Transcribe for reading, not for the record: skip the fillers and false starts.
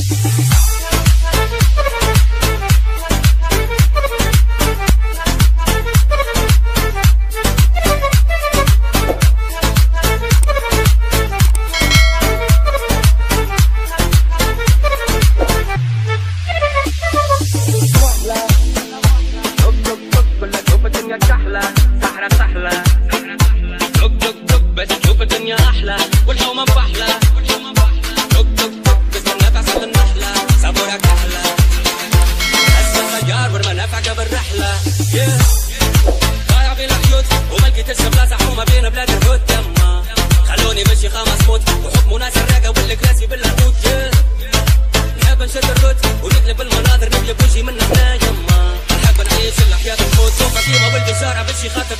ضايع بين الحيوط وما لقيتش بلاصه حومه بين بلاد الهود يما خلوني ماشي خمس موت وحكموا ناس الراقه والكراسي باللاهوت نحب نشد الروت ونقلب المناظر نقلب وجهي من هنا يما نحب نعيش الحياه الموت سوق قديمه والبشاره باش يخاطر